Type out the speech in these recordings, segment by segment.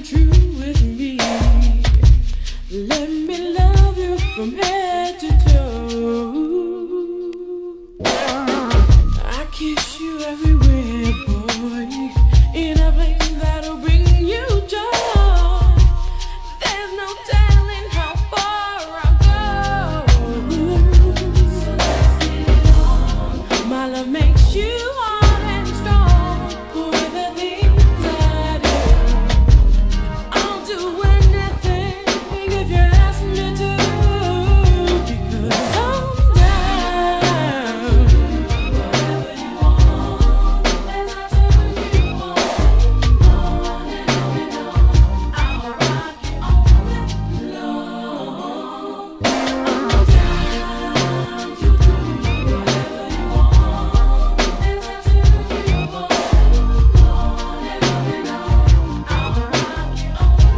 true with me. Let me love you from head to toe. I kiss you everywhere, boy, in a place that'll bring you joy. There's no telling how far I'll go. So let's get it on. My love makes you hard and strong. For the things I do, I'll do anything if you ask me to. Because I'm down. Whatever you want, as I turn you on and on and on. I'll rock you all night long. I'm down to do whatever you want, as I turn you on and on and on. I'll rock you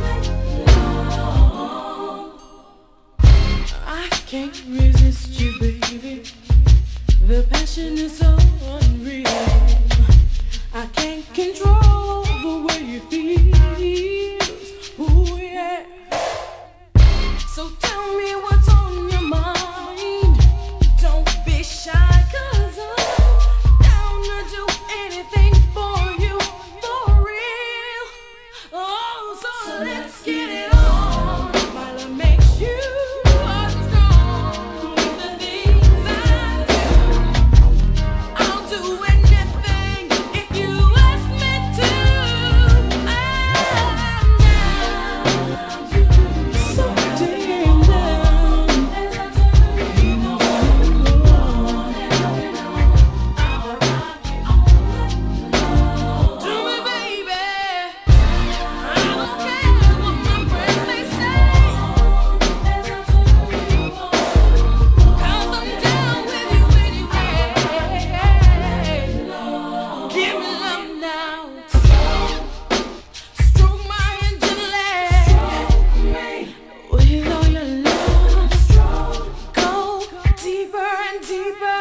all night long. I can't resist you, baby. The passion is so unreal. I can't control the way it feels. Ooh, yeah. So tell me what's on your mind. Don't be shy, 'cause I'm down to do anything for you, for real. Oh, so let's get it on. My love makes you strong. The things I do, I'll do anything if you ask me to. I'm down to do so damn down. As I turn you on and on and on, I'll rock you all night long. Do me, baby. I don't care what my friends may say. As I turn you on, 'cause I'm down with you anyway. Give me love now. Stroke my hand gently. With all your love, go deeper and deeper.